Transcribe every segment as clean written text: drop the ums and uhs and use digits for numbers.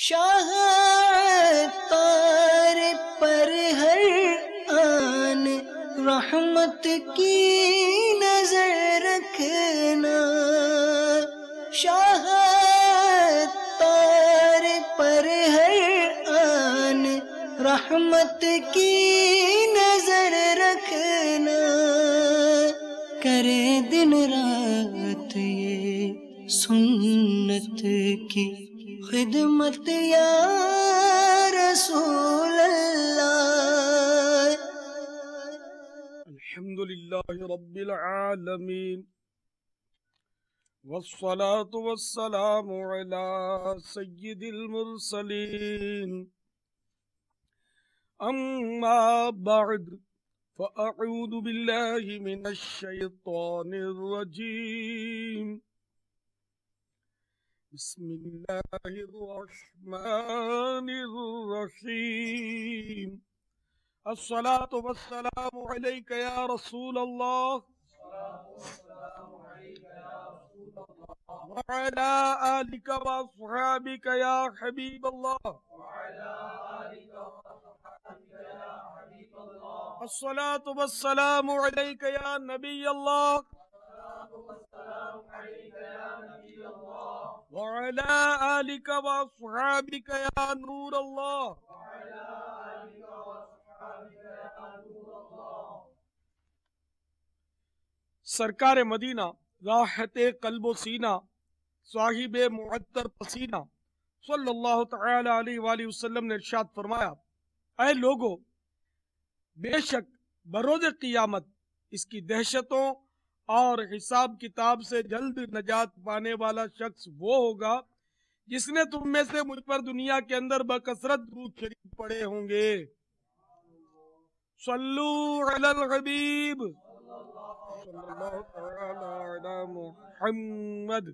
شاہ تار پر ہر آن رحمت کی نظر رکھنا، شاہ تار پر ہر آن رحمت کی نظر رکھنا، کرے دن رات یہ سنت کی خدمت یا رسول اللہ۔ الحمدللہ رب العالمین، والصلاة والسلام علی سید المرسلین، اما بعد فاعوذ باللہ من الشیطان الرجیم، بسم اللہ الرحمن الرحیم، الصلاة والسلام علیک یا رسول اللہ وعلى آلك وأصحابك يا حبيب الله، الصلاة والسلام عليك يا نبي الله، وعلى آلك وأصحابك يا نور الله۔ سرکار مدینہ راحت قلب و سینہ، صاحب معطر پسینہ صلی اللہ تعالی علیہ وآلہ وسلم نے ارشاد فرمایا، اے لوگو، بے شک بروز قیامت اس کی دہشتوں اور حساب کتاب سے جلد نجات پانے والا شخص وہ ہوگا جس نے تم میں سے مجھ پر دنیا کے اندر بکثرت درود شریف پڑھے ہوں گے۔ صلو علی الحبیب صلی اللہ تعالی علی محمد۔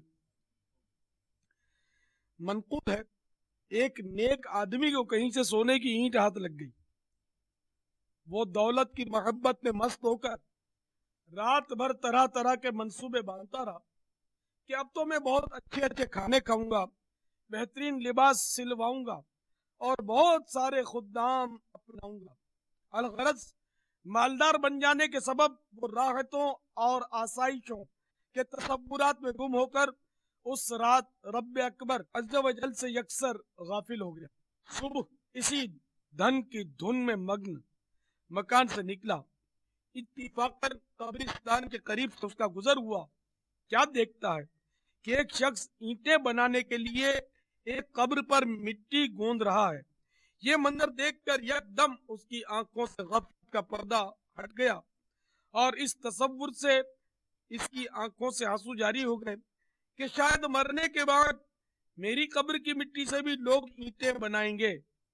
منقول ہے، ایک نیک آدمی کو کہیں سے سونے کی اینٹ ہاتھ لگ گئی، وہ دولت کی محبت میں مست ہو کر رات بھر طرح طرح کے منصوبے باندھتا رہا کہ اب تو میں بہت اچھے اچھے کھانے کھاؤں گا، بہترین لباس سلواؤں گا اور بہت سارے خدام اپناؤں گا۔ الغرض مالدار بن جانے کے سبب وہ راحتوں اور آسائشوں کے تصورات میں گم ہو کر اس رات رب اکبر عز و جل سے یکسر غافل ہو گیا۔ صبح اسی دھن کی دھن میں مگن مکان سے نکلا، اتفاقاً قبرستان کے قریب سے اس کا گزر ہوا۔ کیا دیکھتا ہے کہ ایک شخص اینٹیں بنانے کے لیے ایک قبر پر مٹی گوندھ رہا ہے۔ یہ منظر دیکھ کر یک دم اس کی آنکھوں سے غفلت کا پردہ ہٹ گیا اور اس تصور سے اس کی آنکھوں سے آنسو جاری ہو گئے کہ شاید مرنے کے بعد میری قبر کی مٹی سے بھی لوگ اینٹیں بنائیں گے۔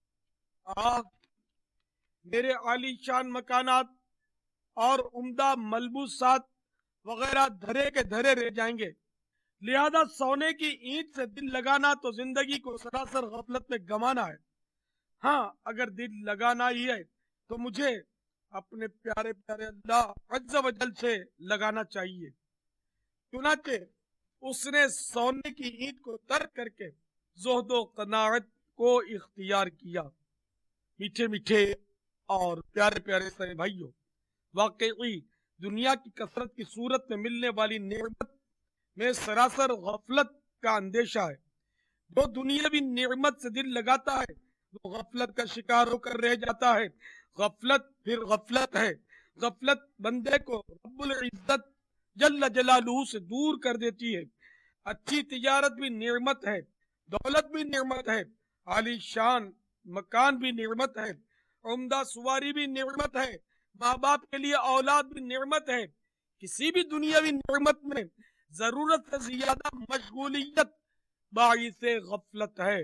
میرے عالی شان مکانات اور عمدہ ملبوسات وغیرہ دھرے کے دھرے رہ جائیں گے، لہذا سونے کی اینٹ سے دل لگانا تو زندگی کو سراسر غفلت میں گمانا ہے۔ ہاں، اگر دل لگانا ہی ہے تو مجھے اپنے پیارے پیارے اللہ عز و جل سے لگانا چاہیے۔ چنانچہ اس نے سونے کی اینٹ کو ترک کر کے زہد و قناعت کو اختیار کیا۔ میٹھے میٹھے اور پیارے پیارے سارے بھائیوں، واقعی دنیا کی کثرت کی صورت میں ملنے والی نعمت میں سراسر غفلت کا اندیشہ ہے۔ جو دنیاوی نعمت سے دل لگاتا ہے وہ غفلت کا شکار ہو کر رہ جاتا ہے۔ غفلت پھر غفلت ہے، غفلت بندے کو رب العزت جل جلالہ سے دور کر دیتی ہے۔ اچھی تجارت بھی نعمت ہے، دولت بھی نعمت ہے، عالی شان مکان بھی نعمت ہے، عمدہ سواری بھی نعمت ہے، ماں باپ کے لیے اولاد بھی نعمت ہے۔ کسی بھی دنیاوی نعمت میں ضرورت سے زیادہ مشغولیت باعث غفلت ہے۔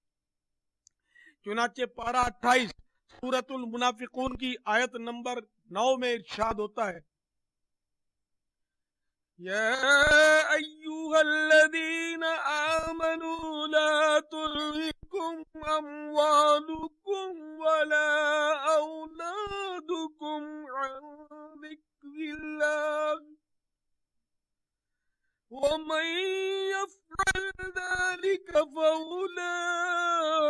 چنانچہ پارہ 28 سورۃ المنافقون کی آیت نمبر 9 میں ارشاد ہوتا ہے، یا ایھا الذین آمنوا لا تلہکم اموالکم ولا اولادکم عن ذکر اللہ ومن يفعل ذلك فأولئك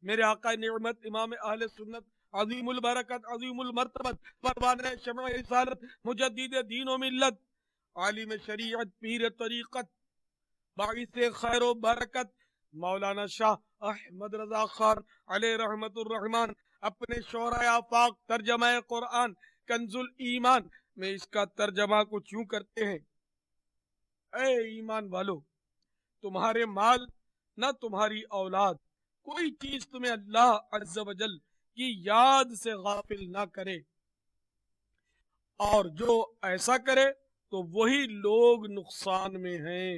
میرے آقا نعمت امام اہل سنت عظیم البرکت عظیم المرتبت پروانہ شمع رسالت مجدد دین و ملت عالم شریعت پیر طریقت باعث خیر و برکت مولانا شاہ احمد رضا خان علیہ رحمت الرحمان اپنے شعرۂ آفاق ترجمہ قرآن کنز الایمان میں اس کا ترجمہ کچھ یوں کرتے ہیں: اے ایمان والو، تمہارے مال نہ تمہاری اولاد کوئی چیز تمہیں اللہ عز و جل کی یاد سے غافل نہ کرے، اور جو ایسا کرے تو وہی لوگ نقصان میں ہیں۔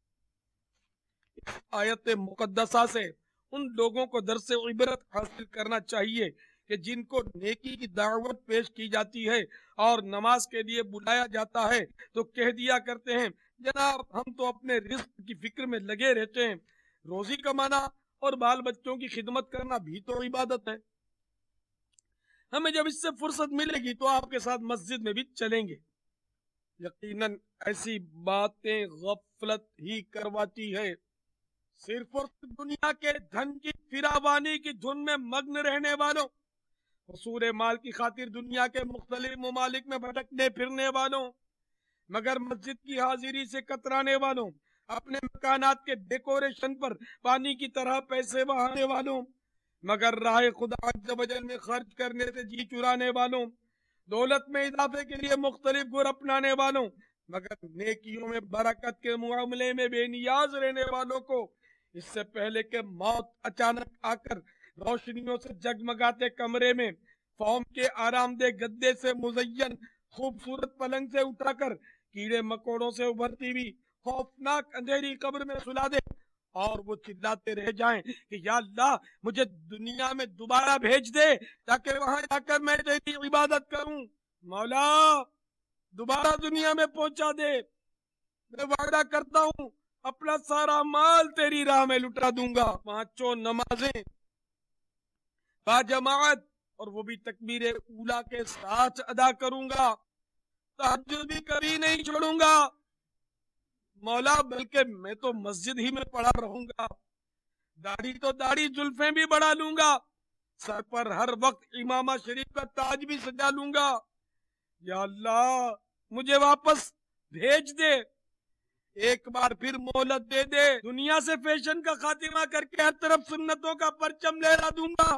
آیت مقدسہ سے ان لوگوں کو درس عبرت حاصل کرنا چاہیے کہ جن کو نیکی کی دعوت پیش کی جاتی ہے اور نماز کے لیے بلایا جاتا ہے تو کہہ دیا کرتے ہیں جناب ہم تو اپنے رزق کی فکر میں لگے رہتے ہیں، روزی کمانا اور بال بچوں کی خدمت کرنا بھی تو عبادت ہے، ہمیں جب اس سے فرصت ملے گی تو آپ کے ساتھ مسجد میں بھی چلیں گے۔ یقیناً ایسی باتیں غفلت ہی کرواتی ہے۔ صرف اور صرف دنیا کے دھن کی فراوانی کی دھن میں مگن رہنے والوں، حصول مال کی خاطر دنیا کے مختلف ممالک میں بھٹکنے پھرنے والوں، مگر مسجد کی حاضری سے کترانے والوں، اپنے مکانات کے ڈیکوریشن پر پانی کی طرح پیسے بہانے والوں، مگر راہ خدا عز و جل میں خرچ کرنے سے جی چرانے والوں، دولت میں اضافے کے لیے مختلف گر اپنانے والوں، مگر نیکیوں میں برکت کے معاملے میں بے نیاز رہنے والوں کو اس سے پہلے کہ موت اچانک آ کر روشنیوں سے جگمگاتے کمرے میں فوم کے آرام دہ گدے سے مزین خوبصورت پلنگ سے اٹھا کر کیڑے مکوڑوں سے ابھرتی ہوئی خوفناک اندھیری قبر میں سلا دے اور وہ چلاتے رہ جائیں کہ یا اللہ مجھے دنیا میں دوبارہ بھیج دے تاکہ وہاں جا کر میں تیری عبادت کروں، مولا دوبارہ دنیا میں پہنچا دے، میں وعدہ کرتا ہوں اپنا سارا مال تیری راہ میں لٹا دوں گا، پانچوں نمازیں با جماعت اور وہ بھی تکبیر اولا کے ساتھ ادا کروں گا، تہجد بھی کبھی نہیں چھوڑوں گا مولا، بلکہ میں تو مسجد ہی میں پڑا رہوں گا، داڑھی تو داڑھی زلفیں بھی بڑھا لوں گا، سر پر ہر وقت امامہ شریف کا تاج بھی سجا لوں گا، یا اللہ مجھے واپس بھیج دے، ایک بار پھر مہلت دے دے، دنیا سے فیشن کا خاتمہ کر کے ہر طرف سنتوں کا پرچم لہرا دوں گا،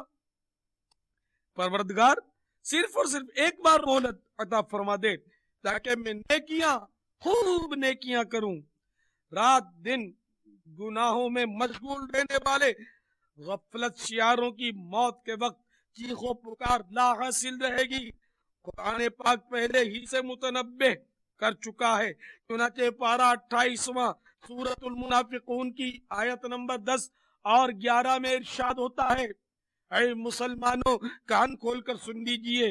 پروردگار صرف اور صرف ایک بار مہلت عطا فرما دے تاکہ میں نیکیاں خوب نیکیاں کروں، رات دن گناہوں میں مشغول رہنے والے غفلت شیاروں کی موت کے وقت چیخ و پکار لا حاصل رہے گی۔ قرآن پاک پہلے ہی سے متنبہ کر چکا ہے، چنانچہ پارہ 28واں سورۃ المنافقون کی آیت نمبر 10 اور 11 میں ارشاد ہوتا ہے، اے مسلمانوں کان کھول کر سن لیجئے،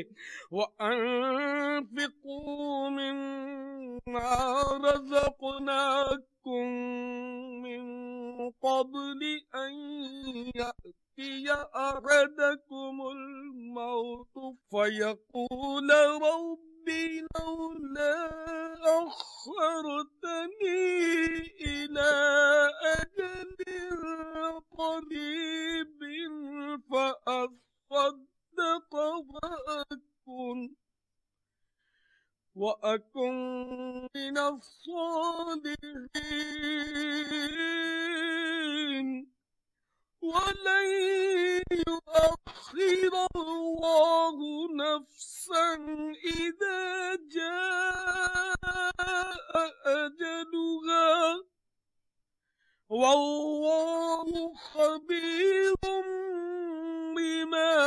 وَأَنفِقُوا مِمَّا رَزَقْنَاكُم مِّن قَبْلِ أَن يَأْتِيَ أَحَدَكُمُ الْمَوْتُ فَيَقُولَ رَبِّ لَوْلَا أَخَّرْتَنِي إِلَىٰ أَجَلٍ قَرِيبٍ فَأَصَّدَّقَ وَأَكُن مِّنَ الصَّالِحِينَ وَلَن يُؤَخِّرَ اللَّهُ نَفْسًا إِذَا جَاءَ أَجَلُهَا وَاللَّهُ خَبِيرٌ بِمَا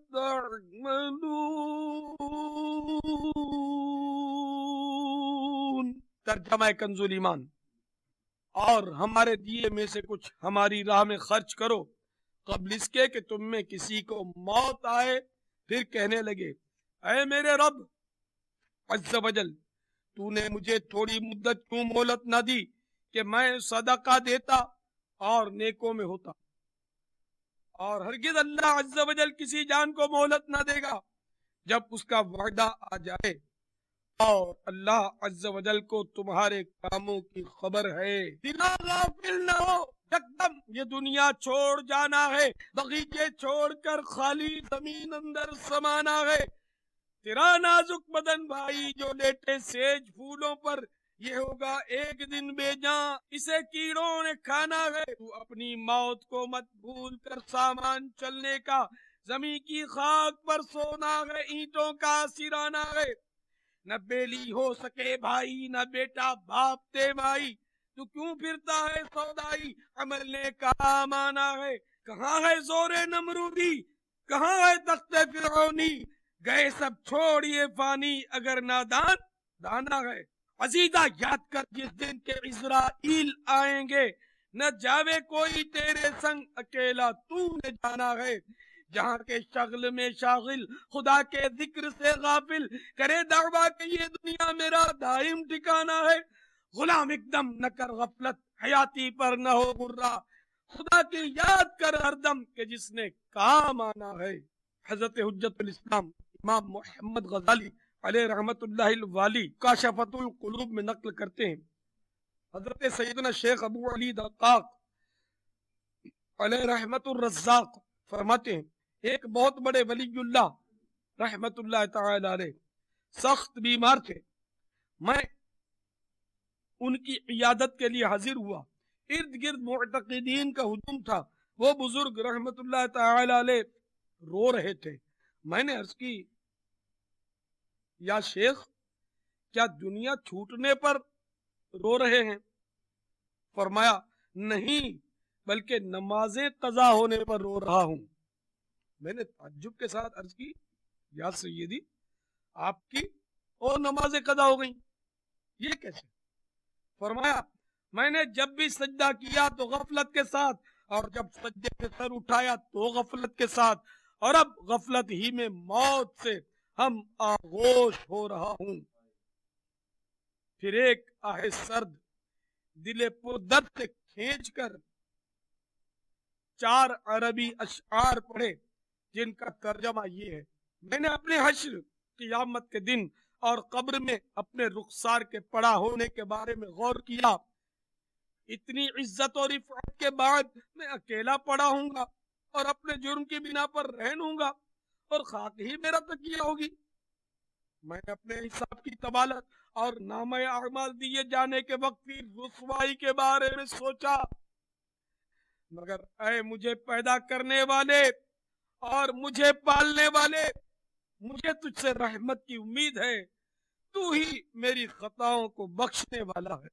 تَعْمَلُونَ۔ ترجمہ کنز الایمان، اور ہمارے دیے میں سے کچھ ہماری راہ میں خرچ کرو قبل اس کے کہ تم میں کسی کو موت آئے پھر کہنے لگے اے میرے رب عز و جل، تو نے مجھے تھوڑی مدت کیوں مہلت نہ دی کہ میں صدقہ دیتا اور نیکوں میں ہوتا، اور ہرگز اللہ عز و جل کسی جان کو مہلت نہ دے گا جب اس کا وعدہ آ جائے، اور اللہ عز و جل کو تمہارے کاموں کی خبر ہے، دلا غافل نہ ہو एकदम ये दुनिया छोड़ जाना है, बगीचे छोड़कर खाली जमीन अंदर समाना है। तेरा नाजुक बदन भाई जो लेटे सेज फूलों पर, ये होगा एक दिन बेजां, इसे कीड़ों ने खाना है। तू अपनी मौत को मत भूल कर सामान चलने का, जमीन की खाक पर सोना है, ईंटों का सिराना है। न बेली हो सके भाई, न बेटा बाप ते भाई, तू क्यों फिरता है सौदाई, अमल ने काम आना है। कहाँ है जोरे नमरूदी, कहाँ है तख्ते फिरौनी, गए सब छोड़िए फानी, अगर नादान दाना है। अजीजा याद कर जिस दिन के इज़राइल आएंगे, न जावे कोई तेरे संग, अकेला तूने जाना है। जहाँ के शगल में शागिल, खुदा के जिक्र से गाफिल, करे दावा कि ये दुनिया मेरा दाइम ठिकाना है। गुलाम एकदम न कर गफलत, हयाती पर न हो गुर्रा, खुदा की याद कर हरदम के जिसने काम आना है। हजरत हुज्जतुल इस्लाम इमाम मोहम्मद गजाली अलैहि रहमतुल्लाहिल वाली काशफतुल कुलूब में नक्ल करते हैं, हजरत सैयदना शेख अबू अली दक्काक अलैहि रहमतुर रज़्ज़ाक फरमाते हैं, एक बहुत बड़े वलीउल्लाह रहमतुल्लाह तआला अलैह सख्त बीमार थे। मैं उनकी इयादत के लिए हाजिर हुआ। इर्द गिर्द मुअतक़िदीन का हुजूम था। वो बुजुर्ग रहमतुल्लाह तआला अलैह रो रहे थे। मैंने अर्ज की, या शेख, क्या दुनिया छूटने पर रो रहे हैं? फरमाया, नहीं, बल्कि नमाजें कज़ा होने पर रो रहा हूं। मैंने ताज्जुब के साथ अर्ज की, या सैयदी, आपकी और नमाजें कज़ा हो गई, ये कैसे? फरमाया, मैंने जब भी सजदा किया तो गफलत के साथ, और जब सजदे से सर उठाया तो गफलत के साथ, और अब गफलत ही में मौत से हम आगोश हो रहा हूं। फिर एक आहे सर्द दिले पुरदर्द से खींचकर 4 अरबी अशआर पढ़े, जिनका तर्जमा ये है, मैंने अपने हश्र, क़ियामत के दिन और कब्र में अपने रुखसार के पड़ा होने के बारे में गौर किया। इतनी इज्जत और इफ़ात के बाद मैं अकेला पड़ा हूंगा और अपने जुर्म की बिना पर रहन हूंगा और खाक ही मेरा तकिया होगी। मैंने अपने हिसाब की तबालत और नामे अमाल दिए जाने के वक्त की रुसवाई के बारे में सोचा, मगर ऐ मुझे पैदा करने वाले और मुझे पालने वाले, मुझे तुझसे रहमत की उम्मीद है, तू ही मेरी खताओं को बख्शने वाला है।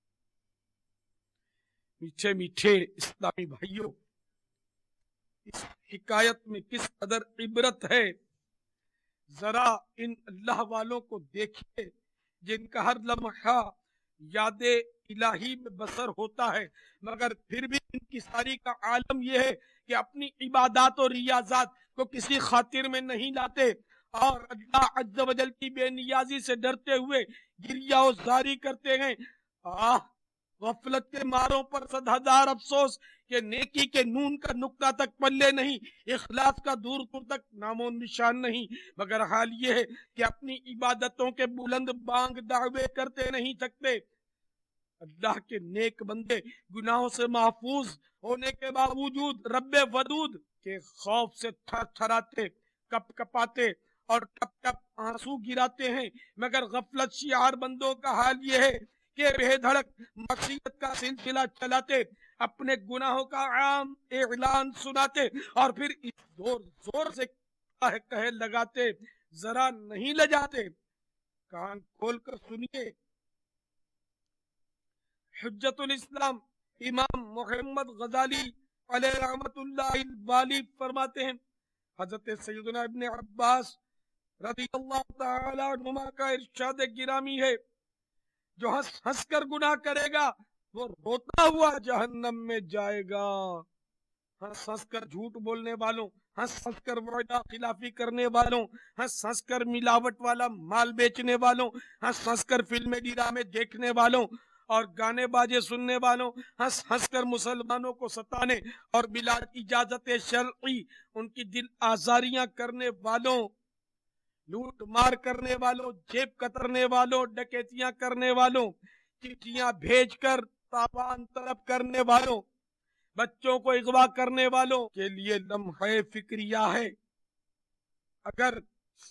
मीठे मीठे इस्लामी भाइयों, इस हिकायत में किस कदर इबरत है, जरा इन अल्लाह वालों को देखिए जिनका हर लम्हा यादे इलाही में बसर होता है, मगर फिर भी इनकी सारी का आलम यह है कि अपनी इबादत और रियाजात को किसी खातिर में नहीं लाते और अल्लाह अज़्ज़ व जल की बेनियाजी से डरते हुए गिरिया और जारी करते हैं। गफलत के मारों पर 100,000 अफसोस कि नेकी के नून का नुक्ता तक पल्ले नहीं, इखलास का दूर दूर तक नामो निशान नहीं, मगर हाल ये है कि अपनी इबादतों के बुलंद बांग दावे करते नहीं थकते। अल्लाह के नेक बंदे गुनाहों से महफूज होने के बावजूद रब्बे वदूद के खौफ से थर थराते, कप कपाते और टप टप आंसू गिराते हैं, मगर गफलत शियार बंदों का हाल ये है कि बेधड़क मसीहत का सिलसिला चलाते, अपने गुनाहों का आम ऐलान सुनाते और फिर इस जोर जोर से कहे लगाते, जरा नहीं लजाते। कान खोलकर सुनिए, हुज्जतुल इस्लाम इमाम मोहम्मद गजाली अलैहि रहमतुल्लाहि वाली फरमाते हैं, हजरत सैयदना इब्ने अब्बास रज़ियल्लाहु तआला अन्हुमा का इरशाद गिरामी है, जो हंस हंस कर गुनाह करेगा वो रोता हुआ जहन्नम में जाएगा। हंस हंस कर झूठ बोलने वालों, हंस हंस कर वादा खिलाफी करने वालों, हंस हंस कर मिलावट वाला माल बेचने वालों, हंस हंस कर फिल्में ड्रामे देखने वालों और गाने बाजे सुनने वालों, हंस हंस कर मुसलमानों को सताने और बिला इजाजत शरई उनकी दिल आजारियां करने वालों, लूट मार करने वालों, जेब कतरने वालों, डकैतियां करने वालों, चिट्ठियां भेजकर तावान तलब करने वालों, بچوں کو اغوا کرنے والوں کے لیے لمحہ فکریہ ہے۔ اگر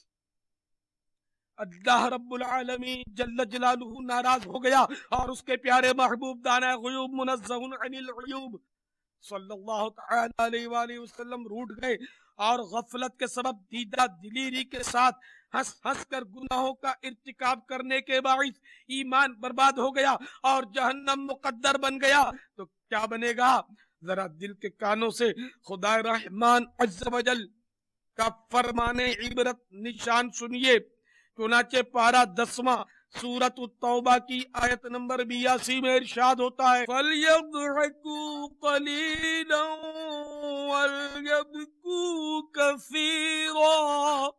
اللہ رب العالمین جل جلالہ ناراض ہو گیا اور اس کے پیارے محبوب دانا غیوب منزہ عن العیوب صلی اللہ تعالی علیہ وآلہ وسلم روٹھ گئے اور غفلت کے سبب دیدہ دلیری کے ساتھ ہنس ہنس کر گناہوں کا ارتکاب کرنے کے باعث ایمان برباد ہو گیا اور جہنم مقدر بن گیا، تو کیا بنے گا؟ ذرا دل کے کانوں سے خدا رحمان عز و جل کا فرمان عبرت نشان سنیے۔ چنانچہ پارہ 10واں سورۃ التوبہ کی آیت نمبر 82 میں ارشاد ہوتا ہے فَلْيَضْحَكُوا قَلِيلًا وَلْيَبْكُوا كَثِيرًا۔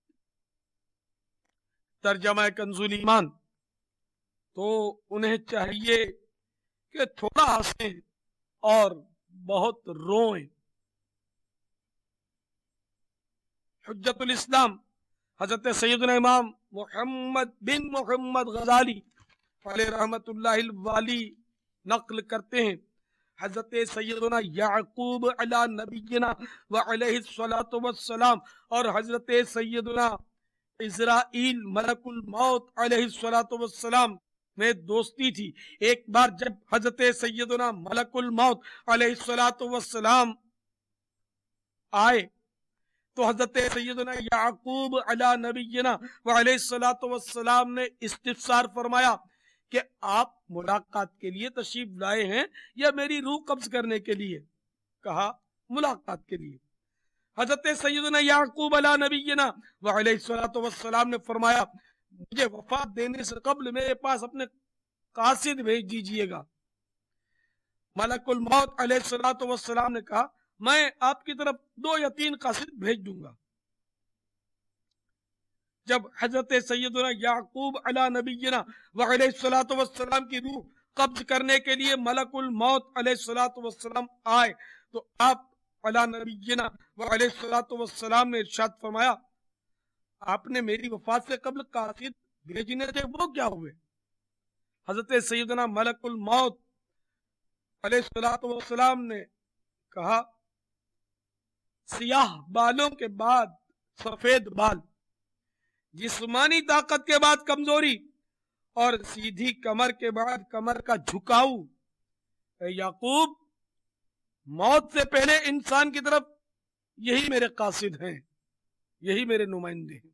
ترجمہ کنز ایمان، تو انہیں چاہیے کہ تھوڑا ہنسیں اور بہت روئیں۔ حجت الاسلام حضرت سیدنا امام محمد بن محمد غزالی علیہ رحمت اللہ الوالی نقل کرتے ہیں، حضرت سیدنا یعقوب علی نبینا وعلیہ الصلاۃ والسلام اور حضرت سیدنا اسرائیل ملک الموت علیہ الصلاۃ والسلام میں دوستی تھی۔ ایک بار جب حضرت سیدنا ملک الموت علیہ الصلاۃ والسلام آئے تو حضرت سیدنا یعقوب علی نبینا وعلیہ الصلاۃ والسلام نے استفسار فرمایا کہ آپ ملاقات کے لیے تشریف لائے ہیں یا میری روح قبض کرنے کے لیے؟ کہا ملاقات کے لیے۔ حضرت سیدنا یعقوب علی نبینا وعلیہ الصلاۃ والسلام نے فرمایا مجھے وفات دینے سے قبل میرے پاس اپنے قاصد بھیج دیجئے گا۔ ملک الموت علیہ الصلاۃ والسلام نے کہا میں آپ کی طرف 2 یا 3 قاصد بھیج دوں گا۔ جب حضرت سیدنا یعقوب علی نبینا وعلیہ الصلاۃ والسلام کی روح قبض کرنے کے لیے ملک الموت علیہ الصلاۃ والسلام آئے تو آپ علی نبینا وعلیہ الصلاۃ والسلام نے ارشاد فرمایا آپ نے میری وفات سے قبل قاصد بھیجنے تھے وہ کیا ہوئے؟ حضرت سیدنا ملک الموت علیہ الصلاۃ والسلام نے کہا سیاہ بالوں کے بعد سفید بال، جسمانی طاقت کے بعد کمزوری اور سیدھی کمر کے بعد کمر کا جھکاؤ۔ اے یعقوب موت سے پہلے انسان کی طرف یہی میرے قاصد ہیں، یہی میرے نمائندے ہیں۔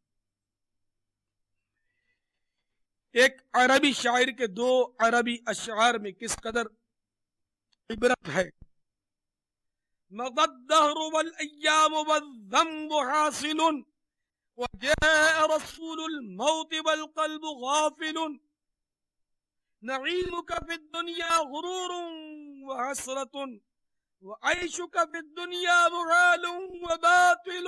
ایک عربی شاعر کے 2 عربی اشعار میں کس قدر عبرت ہے۔ مضى الدهر والأيام والذنب حاصل وجاء رسول الموت والقلب غافل نعيمك في الدنيا غرور وحسرة وعيشك في الدنيا محال وباطل۔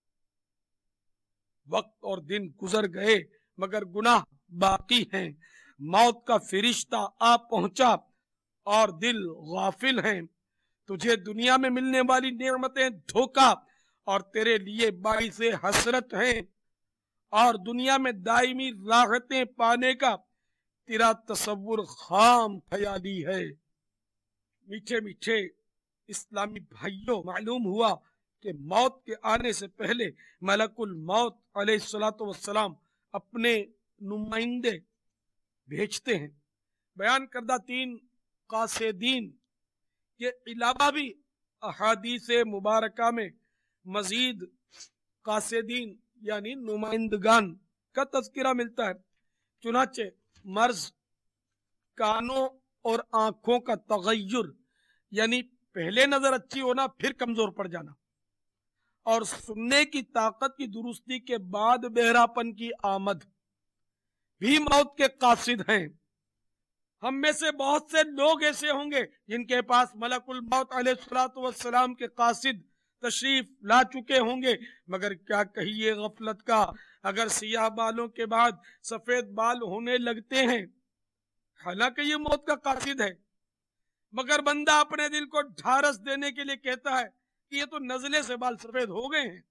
وقت اور دن گزر گئے مگر گناہ باقی ہیں، موت کا فرشتہ آ پہنچا اور دل غافل ہیں، تجھے دنیا میں ملنے والی نعمتیں دھوکا اور تیرے لیے باعث حسرت ہیں، اور دنیا میں دائمی راحتیں پانے کا تیرا تصور خام خیالی ہے۔ میٹھے میٹھے اسلامی بھائیوں، معلوم ہوا کہ موت کے آنے سے پہلے ملک الموت علیہ الصلاۃ والسلام اپنے نمائندے بھیجتے ہیں۔ بیان کردہ 3 قاصدین کے علاوہ بھی احادیث مبارکہ میں مزید قاصدین یعنی نمائندگان کا تذکرہ ملتا ہے۔ چنانچہ مرض، کانوں اور آنکھوں کا تغیر یعنی پہلے نظر اچھی ہونا پھر کمزور پڑ جانا، اور سننے کی طاقت کی درستی کے بعد بہراپن کی آمد بھی موت کے قاصد ہیں۔ ہم میں سے بہت سے لوگ ایسے ہوں گے جن کے پاس ملک الموت علیہ الصلوۃ والسلام کے قاصد تشریف لا چکے ہوں گے، مگر کیا کہیے غفلت کا، اگر سیاہ بالوں کے بعد سفید بال ہونے لگتے ہیں، حالانکہ یہ موت کا قاصد ہے، مگر بندہ اپنے دل کو ڈھارس دینے کے لیے کہتا ہے کہ یہ تو نزلے سے بال سفید ہو گئے ہیں۔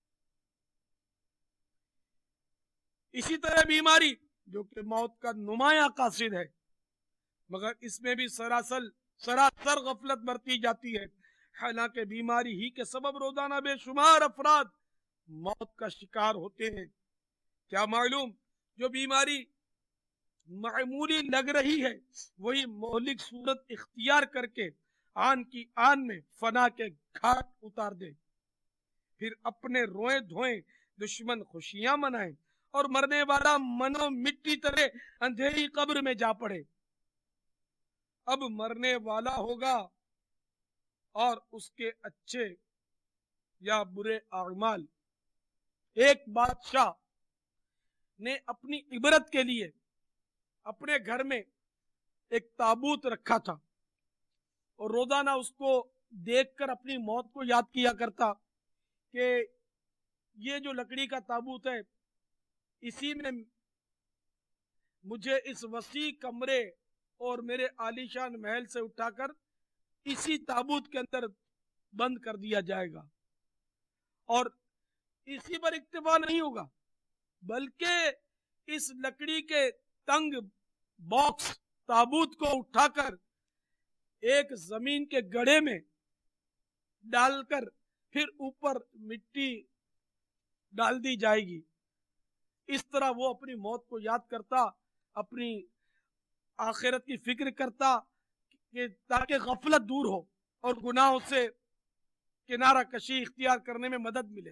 اسی طرح بیماری جو کہ موت کا نمایاں قاصد ہے، مگر اس میں بھی سراسر سراسر غفلت برتی جاتی ہے، حالانکہ بیماری ہی کے سبب روزانہ بے شمار افراد موت کا شکار ہوتے ہیں۔ کیا معلوم جو بیماری معمولی لگ رہی ہے وہی مہلک صورت اختیار کر کے آن کی آن میں فنا کے گھاٹ اتار دے، پھر اپنے روئیں دھوئیں دشمن خوشیاں منائیں اور مرنے والا منو مٹی طرح اندھیری قبر میں جا پڑے۔ اب مرنے والا ہوگا اور اس کے اچھے یا برے اعمال۔ ایک بادشاہ نے اپنی عبرت کے لیے اپنے گھر میں ایک تابوت رکھا تھا اور روزانہ اس کو دیکھ کر اپنی موت کو یاد کیا کرتا کہ یہ جو لکڑی کا تابوت ہے اسی میں مجھے اس وسیع کمرے اور میرے عالیشان محل سے اٹھا کر اسی تابوت کے اندر بند کر دیا جائے گا، اور اسی پر اکتفا نہیں ہوگا بلکہ اس لکڑی کے تنگ باکس تابوت کو اٹھا کر ایک زمین کے گڑھے میں ڈال کر پھر اوپر مٹی ڈال دی جائے گی۔ اس طرح وہ اپنی موت کو یاد کرتا، اپنی آخرت کی فکر کرتا کہ تاکہ غفلت دور ہو اور گناہوں سے کنارہ کشی اختیار کرنے میں مدد ملے۔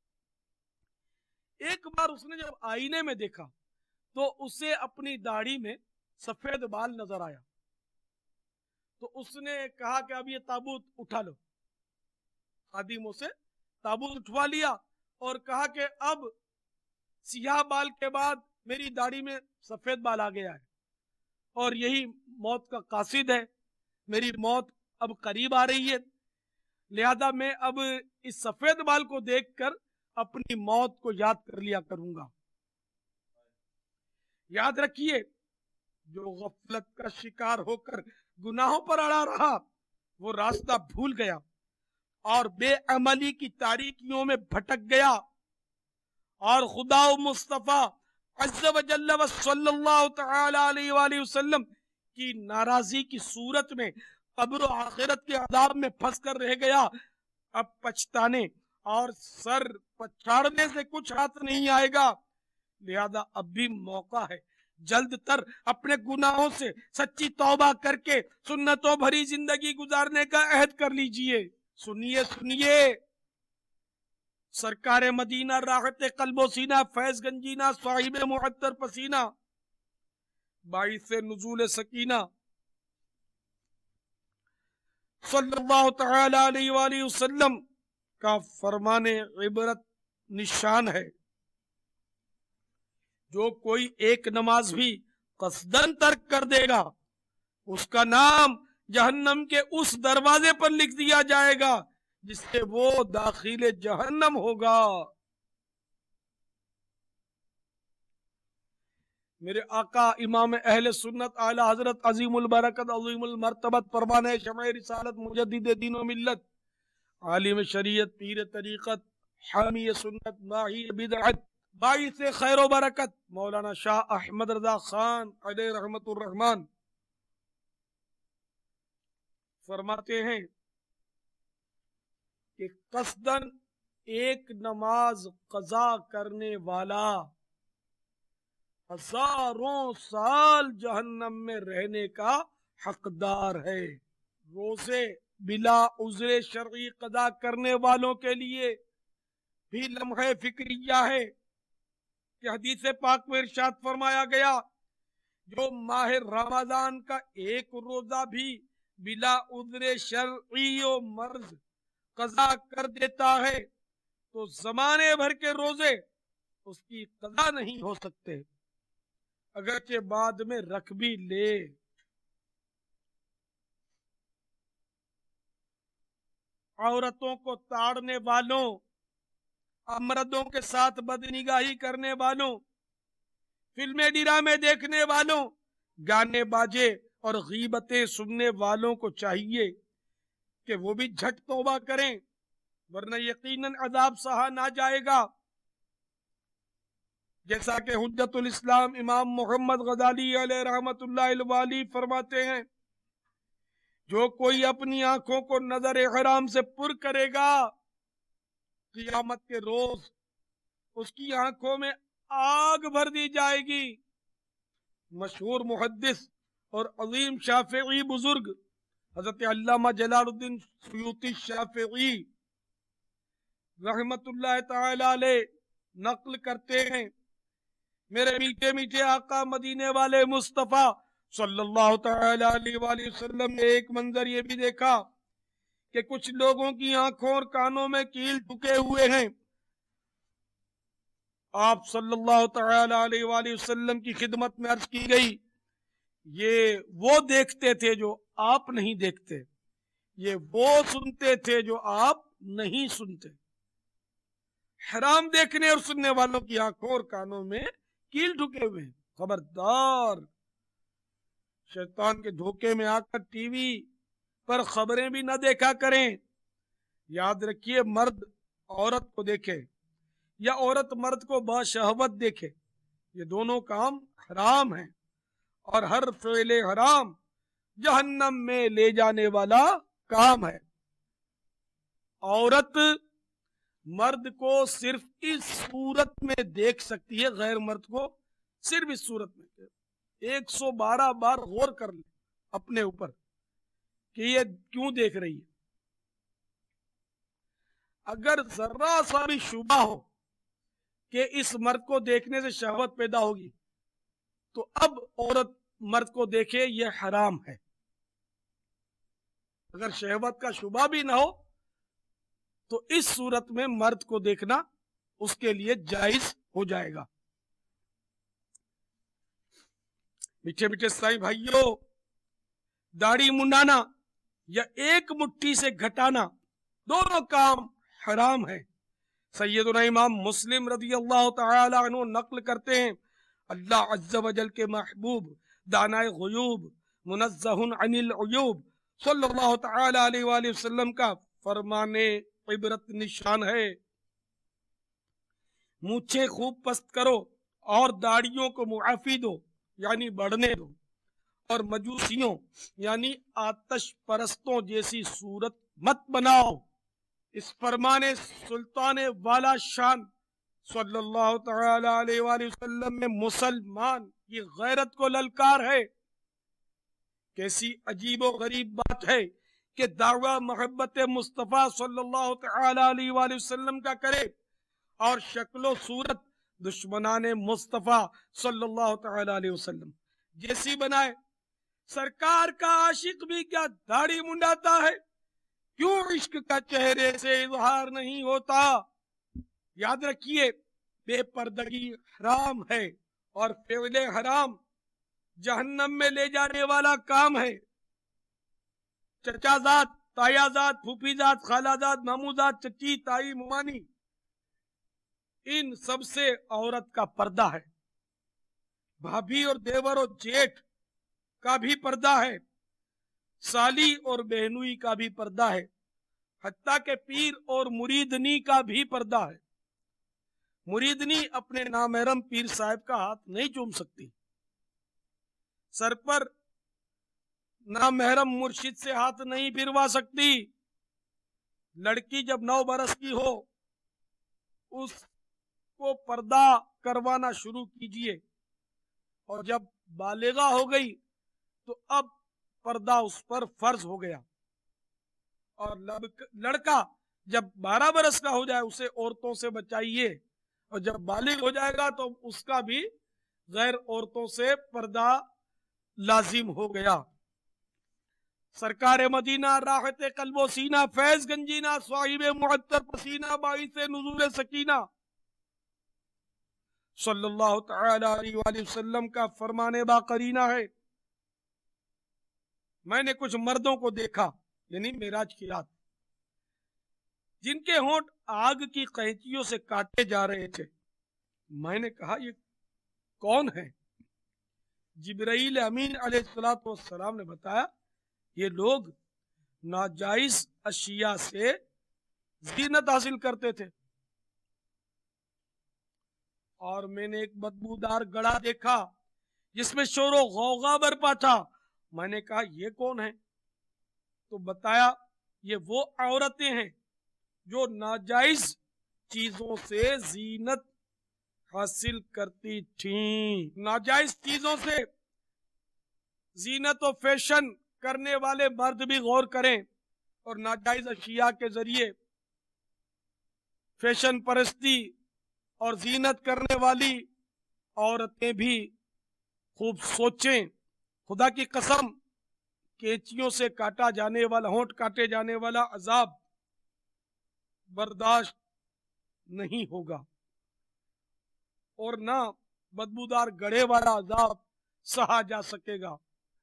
ایک بار اس نے جب آئینے میں دیکھا تو اسے اپنی داڑھی میں سفید بال نظر آیا، تو اس نے کہا کہ اب یہ تابوت اٹھا لو۔ خادموں سے تابوت اٹھوا لیا اور کہا کہ اب سیاہ بال کے بعد میری داڑھی میں سفید بال آ گیا ہے اور یہی موت کا قاصد ہے، میری موت اب قریب آ رہی ہے، لہذا میں اب اس سفید بال کو دیکھ کر اپنی موت کو یاد کر لیا کروں گا۔ یاد رکھیے جو غفلت کا شکار ہو کر گناہوں پر اڑا رہا وہ راستہ بھول گیا اور بے عملی کی تاریکیوں میں بھٹک گیا، اور خدا و مصطفیٰ عز و جل و صلی اللہ تعالی علیہ وآلہ وسلم کی ناراضی کی صورت میں قبر و آخرت کے عذاب میں پھنس کر رہ گیا۔ اب پچھتانے اور سر پچھاڑنے سے کچھ ہاتھ نہیں آئے گا، لہذا اب بھی موقع ہے، جلد تر اپنے گناہوں سے سچی توبہ کر کے سنتوں بھری زندگی گزارنے کا عہد کر لیجئے۔ سنیے سنیے، سرکار مدینہ راحت قلب و سینہ فیض گنجینہ صاحب معطر پسینہ باعث نزول سکینہ صلی اللہ تعالی علیہ وآلہ وسلم کا فرمان عبرت نشان ہے، جو کوئی ایک نماز بھی قصدن ترک کر دے گا اس کا نام جہنم کے اس دروازے پر لکھ دیا جائے گا جس سے وہ داخل جہنم ہوگا۔ میرے آقا امام اہل سنت اعلی حضرت عظیم البرکت عظیم المرتبت پروانہ شمع رسالت مجدد دین و ملت عالم شریعت پیر طریقت حامی سنت ماہی بدعت باعث خیر و برکت مولانا شاہ احمد رضا خان علیہ رحمت الرحمن فرماتے ہیں کہ قصدن ایک نماز قضا کرنے والا ہزاروں سال جہنم میں رہنے کا حقدار ہے۔ روزے بلا عذر شرعی قضا کرنے والوں کے لیے بھی لمحہ فکریہ ہے کہ حدیث پاک میں ارشاد فرمایا گیا جو ماہ رمضان کا ایک روزہ بھی بلا عذر شرعی و مرض قضا کر دیتا ہے تو زمانے بھر کے روزے اس کی قضا نہیں ہو سکتے، اگرچہ بعد میں رکھ بھی لے۔ عورتوں کو تاڑنے والوں، مردوں کے ساتھ بدنگاہی کرنے والوں، فلمیں ڈرامے دیکھنے والوں، گانے باجے اور غیبتیں سننے والوں کو چاہیے کہ وہ بھی جھٹ توبہ کریں ورنہ یقیناً عذاب سہا نہ جائے گا۔ جیسا کہ حجت الاسلام امام محمد غزالی علیہ رحمت اللہ الوالی فرماتے ہیں جو کوئی اپنی آنکھوں کو نظر حرام سے پر کرے گا قیامت کے روز اس کی آنکھوں میں آگ بھر دی جائے گی۔ مشہور محدث اور عظیم شافعی بزرگ حضرت علامہ جلال الدین سیوطی شافعی رحمت اللہ تعالی علیہ نقل کرتے ہیں، میرے میٹھے میٹھے آقا مدینے والے مصطفیٰ صلی اللہ تعالی علیہ وآلہ وسلم نے ایک منظر یہ بھی دیکھا کہ کچھ لوگوں کی آنکھوں اور کانوں میں کیل ٹھکے ہوئے ہیں۔ آپ صلی اللہ تعالی علیہ وآلہ وسلم کی خدمت میں عرض کی گئی، یہ وہ دیکھتے تھے جو آپ نہیں دیکھتے، یہ وہ سنتے تھے جو آپ نہیں سنتے۔ حرام دیکھنے اور سننے والوں کی آنکھوں اور کانوں میں کیل ٹھکے ہوئے ہیں۔ خبردار، شیطان کے دھوکے میں آ کر ٹی وی پر خبریں بھی نہ دیکھا کریں۔ یاد رکھیے، مرد عورت کو دیکھے یا عورت مرد کو باشہوت دیکھے، یہ دونوں کام حرام ہیں، اور ہر فعل حرام جہنم میں لے جانے والا کام ہے۔ عورت مرد کو صرف اس صورت میں دیکھ سکتی ہے، غیر مرد کو صرف اس صورت میں۔ 112 بار غور کر لیں اپنے اوپر کہ یہ کیوں دیکھ رہی ہے۔ اگر ذرا سا بھی شبہ ہو کہ اس مرد کو دیکھنے سے شہوت پیدا ہوگی تو اب عورت مرد کو دیکھے، یہ حرام ہے۔ اگر شہوت کا شبہ بھی نہ ہو تو اس صورت میں مرد کو دیکھنا اس کے لیے جائز ہو جائے گا۔ میٹھے میٹھے سائیں بھائیوں، داڑھی منڈانا یا ایک مٹھی سے گھٹانا دونوں کام حرام ہے۔ سیدنا امام مسلم رضی اللہ تعالی عنہ نقل کرتے ہیں، اللہ عز و جل کے محبوب دانائے غیوب منزہ عن العیوب صلی اللہ تعالی علیہ وآلہ وسلم کا فرمانے عبرت نشان ہے، مونچھیں خوب پست کرو اور داڑھیوں کو معافی دو یعنی بڑھنے دو، اور مجوسیوں یعنی آتش پرستوں جیسی صورت مت بناؤ۔ اس فرمانے سلطان والا شان صلی اللہ تعالی علیہ وآلہ وسلم میں مسلمان کی غیرت کو للکار ہے۔ کیسی عجیب و غریب بات ہے کہ دعویٰ محبت مصطفیٰ صلی اللہ تعالی علیہ وآلہ وسلم کا کرے اور شکل و صورت دشمنان مصطفیٰ صلی اللہ تعالی علیہ وسلم جیسی بنائے۔ سرکار کا عاشق بھی کیا داڑھی منڈاتا ہے؟ کیوں عشق کا چہرے سے اظہار نہیں ہوتا؟ یاد رکھیے، بے پردگی حرام ہے، اور فعل حرام جہنم میں لے جانے والا کام ہے۔ چچا زاد، تایا زاد، پھوپھی زاد، خالہ زاد، مامو زاد، چچی، تائی، ممانی، ان سب سے عورت کا پردہ ہے۔ بھابھی اور دیور اور جیٹھ کا بھی پردہ ہے، سالی اور بہنوئی کا بھی پردہ ہے، حتیٰ کہ پیر اور مریدنی کا بھی پردہ ہے۔ مریدنی اپنے نامحرم پیر صاحب کا ہاتھ نہیں چوم سکتی، سر پر نامحرم مرشد سے ہاتھ نہیں پھروا سکتی۔ لڑکی جب 9 برس کی ہو اس کو پردہ کروانا شروع کیجئے، اور جب بالغہ ہو گئی تو اب پردہ اس پر فرض ہو گیا، اور لڑکا جب 12 برس کا ہو جائے اسے عورتوں سے بچائیے، اور جب بالغ ہو جائے گا تو اس کا بھی غیر عورتوں سے پردہ لازم ہو گیا۔ سرکار مدینہ راحت قلب و سینہ فیض گنجینہ صاحب معطر پسینہ باعث نزول سکینہ صلی اللہ تعالی علیہ وآلہ وسلم کا فرمانے باقرینہ ہے، میں نے کچھ مردوں کو دیکھا یعنی معراج کی رات، جن کے ہونٹ آگ کی قینچیوں سے کاٹے جا رہے تھے۔ میں نے کہا یہ کون ہے؟ جبرائیل امین علیہ السلام نے بتایا یہ لوگ ناجائز اشیاء سے زینت حاصل کرتے تھے۔ اور میں نے ایک بدبودار گڑھا دیکھا جس میں شور و غوغا برپا تھا۔ میں نے کہا یہ کون ہے؟ تو بتایا یہ وہ عورتیں ہیں جو ناجائز چیزوں سے زینت حاصل کرتی تھیں. ناجائز چیزوں سے زینت و فیشن کرنے والے مرد بھی غور کریں اور ناجائز اشیاء کے ذریعے فیشن پرستی اور زینت کرنے والی عورتیں بھی خوب سوچیں. خدا کی قسم کینچیوں سے کاٹا جانے والا ہونٹ کاٹے جانے والا عذاب برداشت نہیں ہوگا اور نہ بدبودار گڑھے والا عذاب سہا جا سکے گا.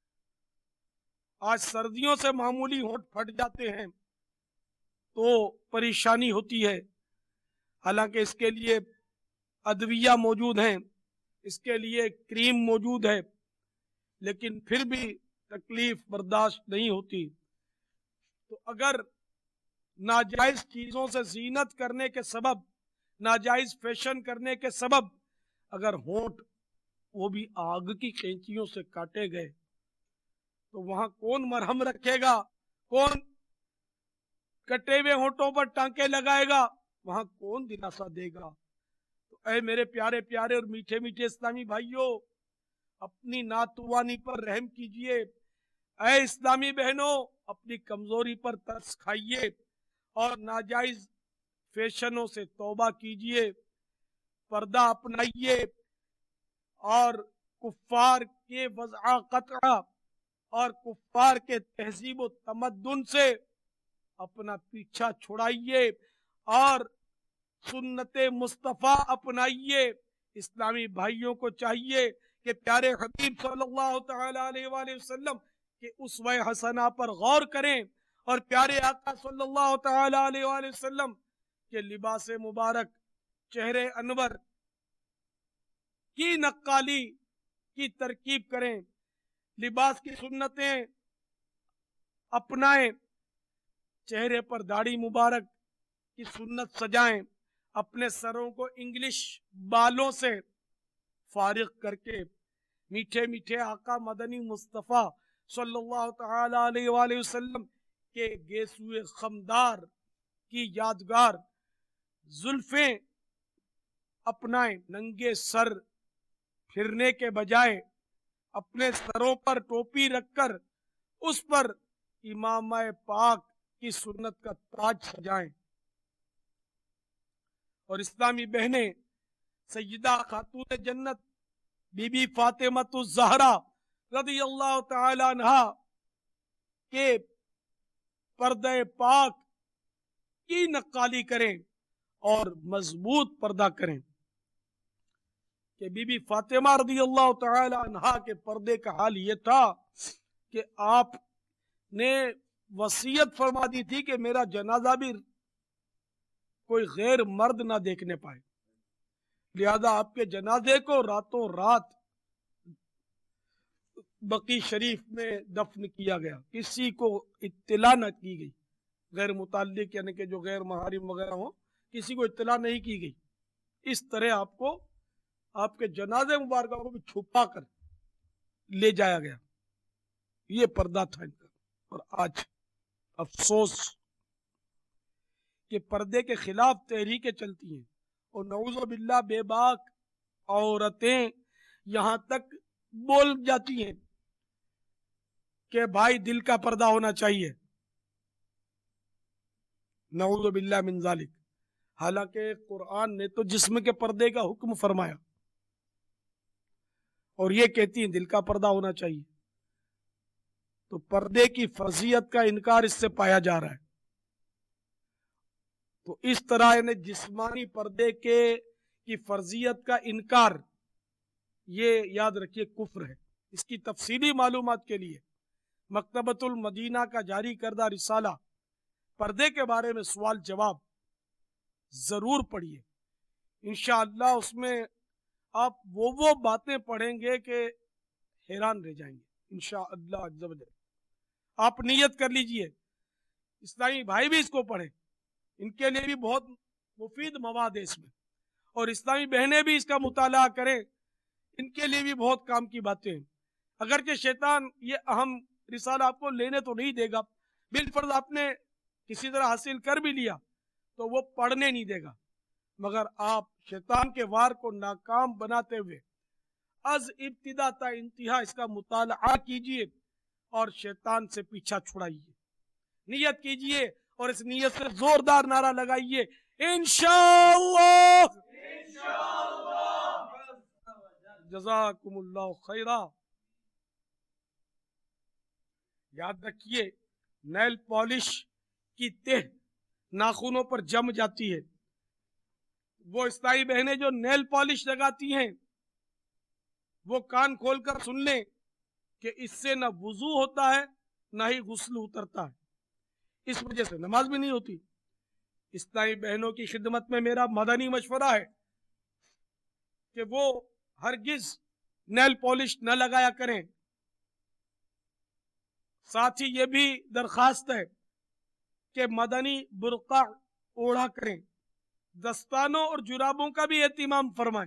آج سردیوں سے معمولی ہونٹ پھٹ جاتے ہیں تو پریشانی ہوتی ہے، حالانکہ اس کے لیے ادویہ موجود ہیں، اس کے لیے کریم موجود ہے، لیکن پھر بھی تکلیف برداشت نہیں ہوتی. تو اگر ناجائز چیزوں سے زینت کرنے کے سبب، ناجائز فیشن کرنے کے سبب اگر ہونٹ وہ بھی آگ کی کینچیوں سے کاٹے گئے تو وہاں کون مرہم رکھے گا، کون کٹے ہوئے ہونٹوں پر ٹانکے لگائے گا، وہاں کون دلاسا دے گا. تو اے میرے پیارے پیارے اور میٹھے میٹھے اسلامی بھائیوں، اپنی ناتوانی پر رحم کیجئے. اے اسلامی بہنوں، اپنی کمزوری پر ترس کھائیے اور ناجائز فیشنوں سے توبہ کیجئے، پردہ اپنائیے اور کفار کے وضع قطع اور کفار کے تہذیب و تمدن سے اپنا پیچھا چھڑائیے اور سنت مصطفیٰ اپنائیے. اسلامی بھائیوں کو چاہیے کہ پیارے حبیب صلی اللہ تعالی علیہ وآلہ وسلم کے اسوہ حسنہ پر غور کریں اور پیارے آقا صلی اللہ تعالی علیہ وآلہ وسلم کے لباس مبارک چہرے انور کی نقالی کی ترکیب کریں، لباس کی سنتیں اپنائیں، چہرے پر داڑھی مبارک کی سنت سجائیں، اپنے سروں کو انگلش بالوں سے فارغ کر کے میٹھے میٹھے آقا مدنی مصطفیٰ صلی اللہ تعالی علیہ وآلہ وسلم کے گیسوئے خمدار کی یادگار زلفیں اپنائیں. ننگے سر پھرنے کے بجائے اپنے سروں پر ٹوپی رکھ کر اس پر امامہ پاک کی سنت کا تاج سجائیں. اور اسلامی بہنیں سیدہ خاتون جنت بی بی فاطمہ الزہرا رضی اللہ تعالی عنہا کے پردہ پاک کی نقالی کریں اور مضبوط پردہ کریں کہ بی بی فاطمہ رضی اللہ تعالی عنہا کے پردے کا حال یہ تھا کہ آپ نے وصیت فرما دی تھی کہ میرا جنازہ بھی کوئی غیر مرد نہ دیکھنے پائے، لہذا آپ کے جنازے کو راتوں رات بقی شریف میں دفن کیا گیا، کسی کو اطلاع نہ کی گئی، غیر متعلق یعنی کہ جو غیر محارم وغیرہ ہوں کسی کو اطلاع نہیں کی گئی. اس طرح آپ کو آپ کے جنازے مبارکہ کو بھی چھپا کر لے جایا گیا. یہ پردہ تھا ان کا. اور آج افسوس کہ پردے کے خلاف تحریکیں چلتی ہیں اور نعوذ باللہ بے باک عورتیں یہاں تک بول جاتی ہیں کہ بھائی دل کا پردہ ہونا چاہیے، نعوذ باللہ من ذالک. حالانکہ قرآن نے تو جسم کے پردے کا حکم فرمایا اور یہ کہتی ہیں دل کا پردہ ہونا چاہیے. تو پردے کی فرضیت کا انکار اس سے پایا جا رہا ہے. تو اس طرح یعنی جسمانی پردے کی فرضیت کا انکار، یہ یاد رکھیے کفر ہے. اس کی تفصیلی معلومات کے لیے مکتبۃ المدینہ کا جاری کردہ رسالہ پردے کے بارے میں سوال جواب ضرور پڑھیے. انشاءاللہ اس میں آپ وہ باتیں پڑھیں گے کہ حیران رہ جائیں گے انشاءاللہ عز و جل. آپ نیت کر لیجئے، اسلامی بھائی بھی اس کو پڑھیں، ان کے لیے بھی بہت مفید مواد ہے اس میں، اور اسلامی بہنیں بھی اس کا مطالعہ کریں، ان کے لیے بھی بہت کام کی باتیں ہیں. اگرچہ شیطان یہ اہم رسالہ آپ کو لینے تو نہیں دے گا، बिलफर्ज आपने किसी तरह हासिल कर भी लिया तो वो पढ़ने नहीं देगा, मगर आप शैतान के वार को नाकाम बनाते हुए अज इब्तिदा ता इंतहा इसका मुताला कीजिए और शैतान से पीछा छुड़ाइए। नियत कीजिए और इस नियत से जोरदार नारा लगाइए, इंशाअल्लाह। जज़ाकुमुल्लाह खैरा। याद रखिए, नेल पॉलिश की तेह नाखूनों पर जम जाती है। वो इस्लामी बहनें जो नेल पॉलिश लगाती हैं वो कान खोलकर सुन लें कि इससे न वुजू होता है न ही गुस्ल उतरता है, इस वजह से नमाज भी नहीं होती। इस्लामी बहनों की खिदमत में मेरा मदनी मशवरा है कि वो हरगिज नेल पॉलिश न लगाया करें। साथ ही ये भी दरखास्त है कि मदनी बुर्का ओढ़ा करें। दस्तानों और जुराबों का भी एहतिमाम फरमाएं।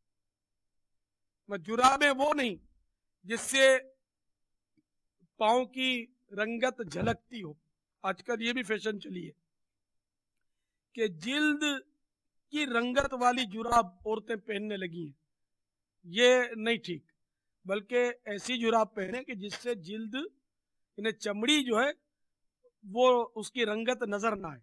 जुराबें वो नहीं जिससे पाँव की रंगत झलकती हो। आजकल ये भी फैशन चली है कि जिल्द की रंगत वाली जुराब औरतें पहनने लगी हैं। ये नहीं ठीक, बल्कि ऐसी जुराब पहने कि जिससे जिल्द इन्हें चमड़ी जो है वो उसकी रंगत नजर ना आए।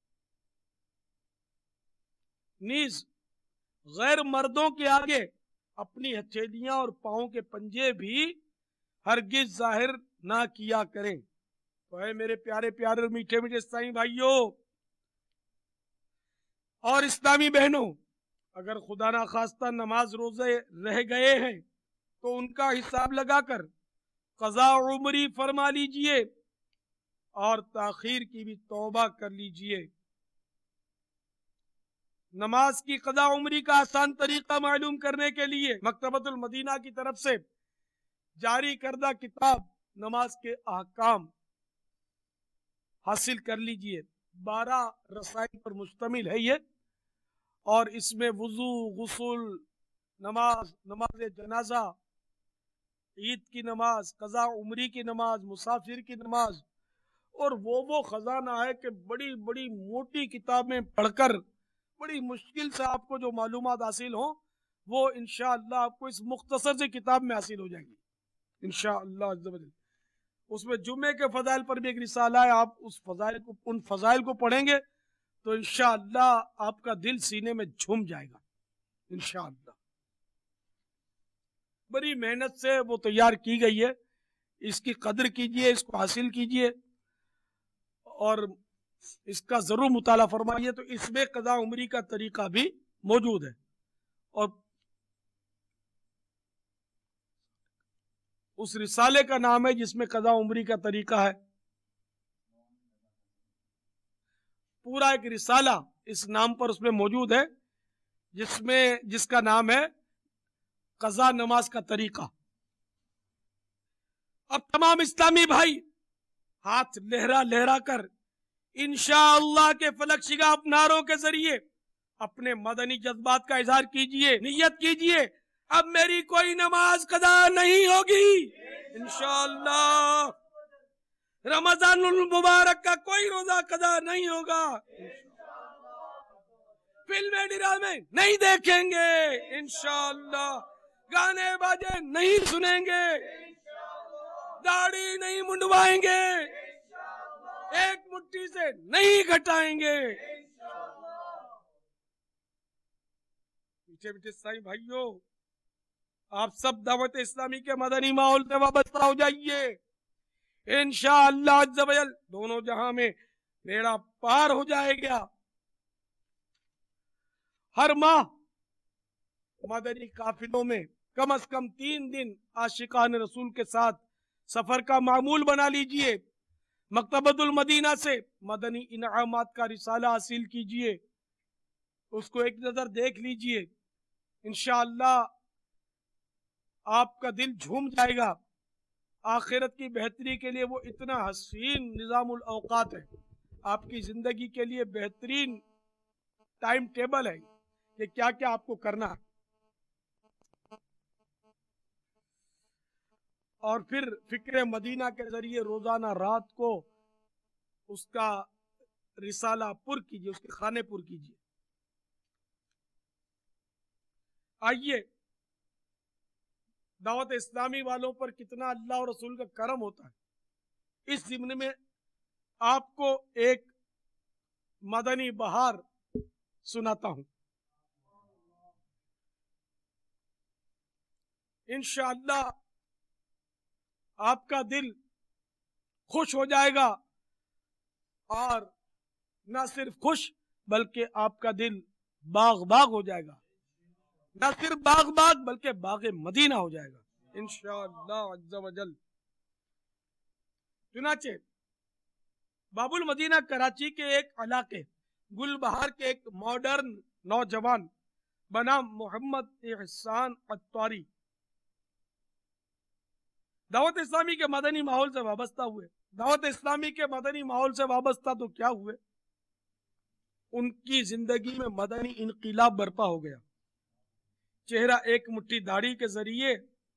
नीज गैर मर्दों के आगे अपनी हथेलियां और पाँव के पंजे भी हरगिज जाहिर ना किया करें। तो है मेरे प्यारे प्यारे मीठे मीठे इस्लामी भाइयों और इस्लामी बहनों, अगर खुदा ना खास्ता नमाज रोजे रह गए हैं तो उनका हिसाब लगाकर कज़ा उम्री फरमा लीजिए और ताखीर की भी तौबा कर लीजिए। नमाज की कज़ा उम्री का आसान तरीका मालूम करने के लिए मकतबतुल मदीना की तरफ से जारी करदा किताब नमाज के अहकाम हासिल कर लीजिए। 12 रसाइल पर मुश्तमिल है ये, और इसमें वुजू, गुस्ल, नमाज, नमाज जनाजा, ईद की नमाज, कज़ा उम्री की नमाज, मुसाफिर की नमाज, और वो खजाना है कि बड़ी बड़ी मोटी किताबें पढ़कर बड़ी मुश्किल से आपको जो मालूमात हासिल हो वो इंशाअल्लाह आपको इस मुख्तसर से किताब में हासिल हो जाएंगी इंशाअल्लाह अज़्ज़ वजल। उसमें जुमे के फजाइल पर भी एक रिसाला है, आप उन फजाइल को पढ़ेंगे तो इंशाअल्लाह आपका दिल सीने में झूम जाएगा इंशाअल्लाह। बड़ी मेहनत से वो तैयार की गई है, इसकी कदर कीजिए, इसको हासिल कीजिए और इसका जरूर मुताला फरमाइए। तो इसमें कज़ा उम्री का तरीका भी मौजूद है, और उस रिसाले का नाम है जिसमें कज़ा उम्री का तरीका है। पूरा एक रिसाला इस नाम पर उसमें मौजूद है जिसका नाम है कज़ा नमाज का तरीका। अब तमाम इस्लामी भाई हाथ लहरा लहरा कर इंशाअल्लाह के फलक शिगाफ नारों के जरिए अपने मदनी जज्बात का इजहार कीजिए। नियत कीजिए, अब मेरी कोई नमाज कदा नहीं होगी इंशाअल्लाह। रमजानुल मुबारक का कोई रोजा कदा नहीं होगा। फिल्में ड्रामे नहीं देखेंगे इंशाअल्लाह। गाने बाजे नहीं सुनेंगे, दाढ़ी नहीं मुंडवाएंगे, एक मुट्ठी से नहीं घटाएंगे। पीछे पीछे साईं भाइयों, आप सब दावत इस्लामी के मदनी माहौल से वाबस्ता हो जाइए इंशाअल्लाह अज़्ज़ वजल। दोनों जहां में बेड़ा पार हो जाएगा। हर माह मदनी काफिलों में कम से कम 3 दिन आशिकान रसूल के साथ सफर का मामूल बना लीजिए। मकतबतुल मदीना से मदनी इनामात का रिसाला हासिल कीजिए, उसको एक नजर देख लीजिए। इंशाअल्लाह आपका दिल झूम जाएगा। आखिरत की बेहतरी के लिए वो इतना हसीन निजामुल औकात है, आपकी जिंदगी के लिए बेहतरीन टाइम टेबल है कि क्या क्या आपको करना है। और फिर फिक्र मदीना के जरिए रोजाना रात को اس کا رسالہ پر کیجیے، اس کے خانے پر کیجیے۔ آئیے دعوت اسلامی والوں پر کتنا اللہ اور رسول کا کرم ہوتا ہے، اس ضمن میں آپ کو ایک مدنی بہار سناتا ہوں۔ انشاءاللہ آپ کا دل خوش ہو جائے گا، اور نہ صرف خوش بلکہ آپ کا دل باغ باغ ہو جائے گا، نہ صرف باغ باغ بلکہ باغ مدینہ ہو جائے گا انشاءاللہ عز و جل۔ چنانچہ باب المدینہ کراچی کے ایک علاقے گل بہار کے ایک ماڈرن نوجوان بنام محمد احسان عطاری دعوت اسلامی کے مدنی ماحول سے وابستہ ہوئے۔ دعوت اسلامی کے مدنی ماحول سے وابستہ تو کیا ہوئے، ان کی زندگی میں مدنی انقلاب برپا ہو گیا۔ چہرہ ایک مٹھی داڑھی کے ذریعے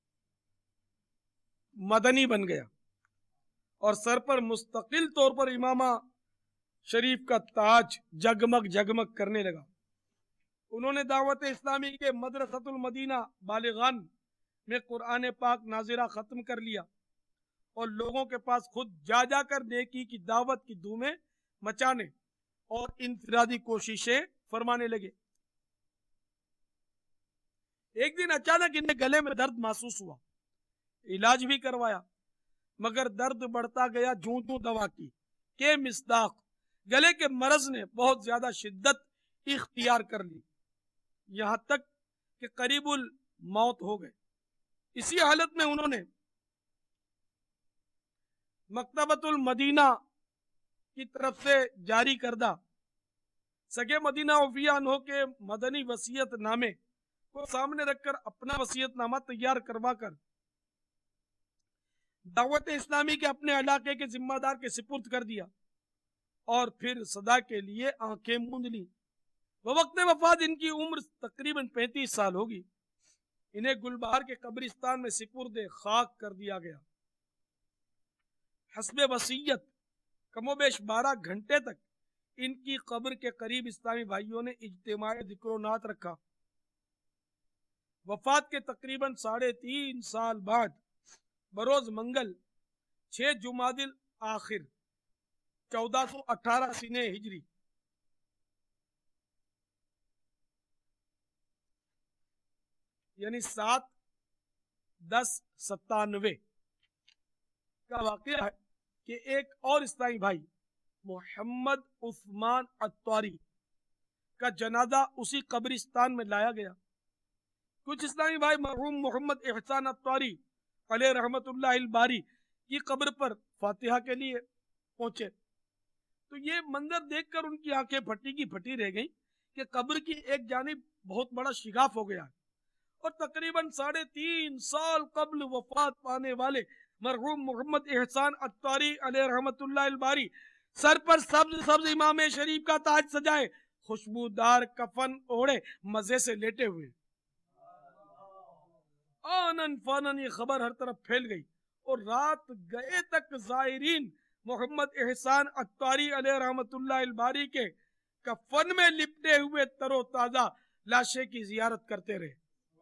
مدنی بن گیا، اور سر پر مستقل طور پر امامہ شریف کا تاج جگمگ جگمگ کرنے لگا۔ انہوں نے دعوت اسلامی کے مدرسۃ المدینہ بالغان میں قرآن پاک ناظرہ ختم کر لیا، اور لوگوں کے پاس خود جا جا کر نیکی کی دعوت کی دھومیں مچانے اور انفرادی کوششیں فرمانے لگے۔ ایک دن اچانک انہیں گلے میں درد محسوس ہوا، علاج بھی کروایا، مگر درد بڑھتا گیا جوں جوں دوا کی کہ مصداق گلے کے مرض نے بہت زیادہ شدت اختیار کر لی، یہاں تک کہ قریب الموت ہو گئے۔ اسی حالت میں انہوں نے مکتبۃ المدینہ کی طرف سے جاری کردہ سگے مدینہ اوفیا انہوں کے مدنی وصیت نامے کو سامنے رکھ کر اپنا وصیت نامہ تیار کروا کر دعوت اسلامی کے اپنے علاقے کے ذمہ دار کے سپرد کر دیا، اور پھر صدا کے لیے آنکھیں موند لیں۔ وقت وفات ان کی عمر تقریباً 35 سال ہوگی۔ انہیں گلبہار کے قبرستان میں سپرد خاک کر دیا گیا۔ حسب وصیت کم و بیش 12 گھنٹے تک ان کی قبر کے قریب اسلامی بھائیوں نے اجتماع ذکر و نعت رکھا۔ وفات کے تقریباً 3.5 سال بعد بروز منگل 6 جمادی الاخر 1418 سنہ ہجری یعنی 7/10/97 کا واقعہ ہے کہ ایک اور اسلامی بھائی محمد عثمان عطاری کا جنازہ اسی قبرستان میں لایا گیا۔ کچھ اسلامی بھائی مرحوم محمد احسان عطاری علیہ رحمت اللہ الباری کی قبر پر فاتحہ کے لیے پہنچے، تو یہ منظر دیکھ کر ان کی آنکھیں پھٹی کی پھٹی رہ گئیں کہ قبر کی ایک جانب بہت بڑا شگاف ہو گیا، اور تقریباً 3.5 سال قبل وفات پانے والے مرحوم محمد احسان عطاری علیہ رحمت اللہ الباری سر پر سبز سبز امام شریف کا تاج سجائے، خوشبودار کفن اوڑے مزے سے لیٹے ہوئے، آنن فانن یہ خبر ہر طرف پھیل گئی، اور رات گئے تک زائرین محمد احسان عطاری علیہ رحمت اللہ الباری کے کفن میں لپٹے ہوئے تر و تازہ لاشے کی زیارت کرتے رہے۔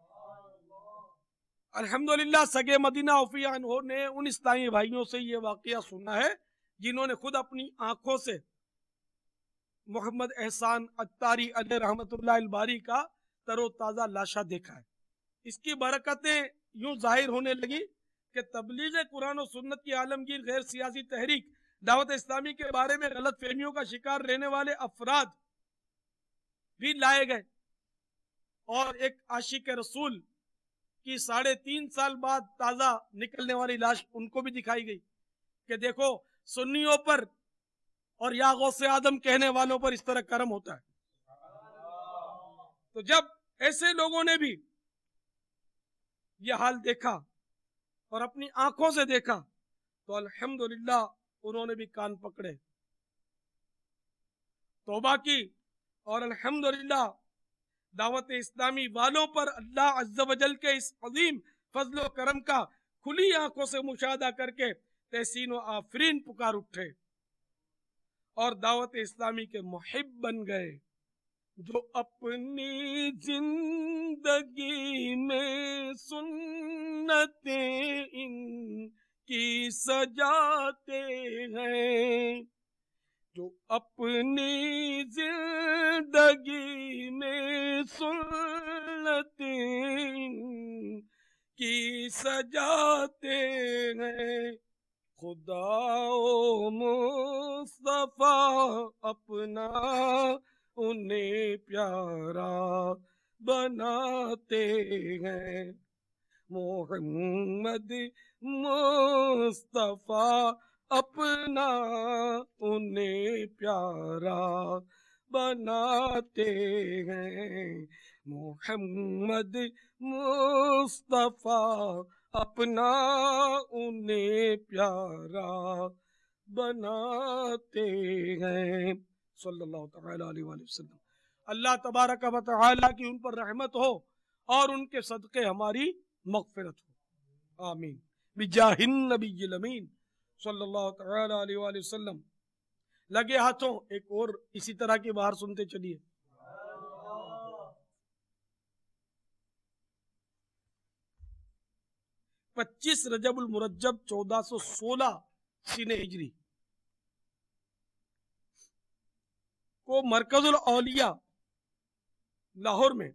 الحمدللہ سگے مدینہ اوفیا انہوں نے ان اسلامی بھائیوں سے یہ واقعہ سنا ہے جنہوں نے خود اپنی آنکھوں سے محمد احسان عطاری علیہ رحمت اللہ الباری کا تر و تازہ لاشا دیکھا ہے۔ اس کی برکتیں یوں ظاہر ہونے لگی کہ تبلیغ قرآن و سنت کی عالمگیر غیر سیاسی تحریک دعوت اسلامی کے بارے میں غلط فہمیوں کا شکار رہنے والے افراد بھی لائے گئے، اور ایک عاشق رسول کی 3.5 سال بعد تازہ نکلنے والی لاش ان کو بھی دکھائی گئی کہ دیکھو سنیوں پر اور یا غوث آدم کہنے والوں پر اس طرح کرم ہوتا ہے۔ تو جب ایسے لوگوں نے بھی یہ حال دیکھا اور اپنی آنکھوں سے دیکھا تو الحمدللہ انہوں نے بھی کان پکڑے، توبہ کی، اور الحمدللہ دعوت اسلامی والوں پر اللہ عز و جل کے اس عظیم فضل و کرم کا کھلی آنکھوں سے مشاہدہ کر کے تحسین و آفرین پکار اٹھے۔ اور دعوت اسلامی کے محب بن گئے، جو اپنی زندگی میں سنتیں ان کی سجاتے ہیں، جو اپنی زندگی میں سنتیں ان کی سجاتے ہیں، خدا و مصطفیٰ اپنا انہیں پیارا بناتے ہیں، محمد مصطفیٰ اپنا انہیں پیارا بناتے ہیں، محمد مصطفیٰ اپنا انہیں پیارا بناتے ہیں، صلی اللہ تعالی علیہ وآلہ وسلم۔ اللہ تبارک و تعالی کی ان پر رحمت ہو اور ان کے صدقے ہماری مغفرت ہو، آمین، بجاہ النبی الامین صلی اللہ تعالی علیہ وآلہ وسلم۔ لگے ہاتھوں ایک اور اسی طرح کی بہار سنتے چلیے۔ 25 رجب المرجب 1416 سینہ ہجری کو مرکز الاولیاء لاہور میں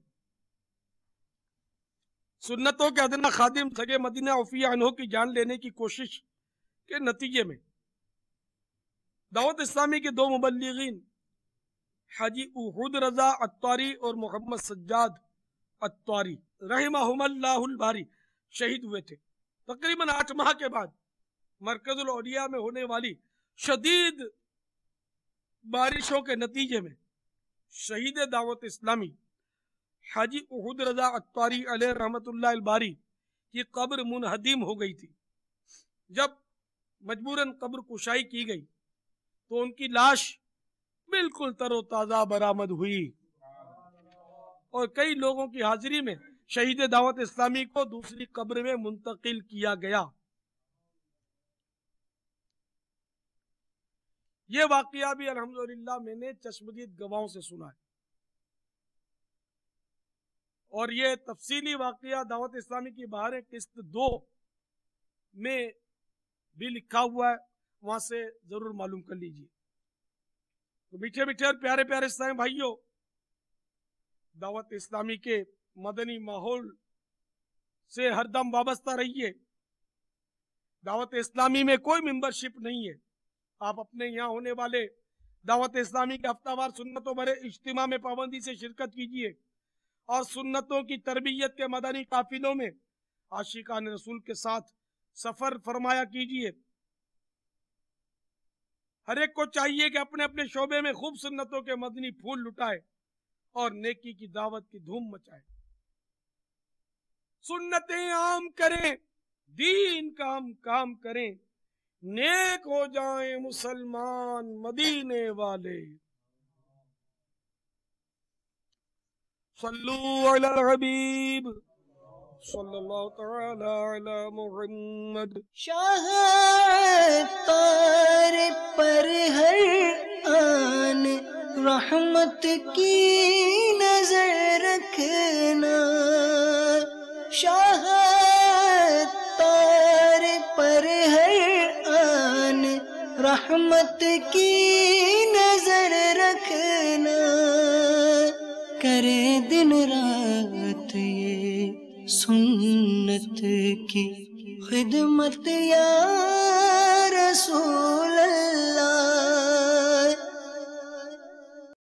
سنتوں کے ادنا خادم سگے مدینہ عفیہ عنہ کی جان لینے کی کوشش کے نتیجے میں دعوت اسلامی کے 2 مبلغین حاجی احد رضا عطاری اور محمد سجاد عطاری رحمہم اللہ الباری شہید ہوئے تھے۔ تقریباً 8 ماہ کے بعد مرکز الاولیاء میں ہونے والی شدید بارشوں کے نتیجے میں شہید دعوت اسلامی حاجی احد رضا عطاری علیہ رحمت اللہ الباری کی قبر منہدم ہو گئی تھی۔ جب مجبوراً قبر کشائی کی گئی تو ان کی لاش بالکل تر و تازہ برآمد ہوئی اور کئی لوگوں کی حاضری میں شہید دعوت اسلامی کو دوسری قبر میں منتقل کیا گیا۔ یہ واقعہ بھی الحمدللہ میں نے چشمدید گواہوں سے سنا ہے، اور یہ تفصیلی واقعہ دعوت اسلامی کی بہاریں قسط 2 میں بھی لکھا ہوا ہے، وہاں سے ضرور معلوم کر لیجئے۔ تو میٹھے میٹھے اور پیارے پیارے اسلامی بھائیوں، دعوت اسلامی کے مدنی ماحول سے ہر دم وابستہ رہیے۔ دعوت اسلامی میں کوئی ممبرشپ نہیں ہے، آپ اپنے یہاں ہونے والے دعوت اسلامی کے ہفتہ وار سنتوں بھرے اجتماع میں پابندی سے شرکت کیجیے اور سنتوں کی تربیت کے مدنی قافلوں میں عاشقان رسول کے ساتھ سفر فرمایا کیجیے۔ ہر ایک کو چاہیے کہ اپنے اپنے شعبے میں خوب سنتوں کے مدنی پھول لٹائے اور نیکی کی دعوت کی دھوم مچائے، سنتیں عام کریں، دین کا ہم کام کریں، نیک ہو جائیں مسلمان مدینے والے۔ صلو علی الحبیب صلی اللہ تعالی علی محمد۔ شاہ تار پر ہر آن رحمت کی نظر رکھنا، شاہ تار پر ہر آن رحمت کی نظر رکھنا، کرے دن رات یہ سنت کی خدمت یا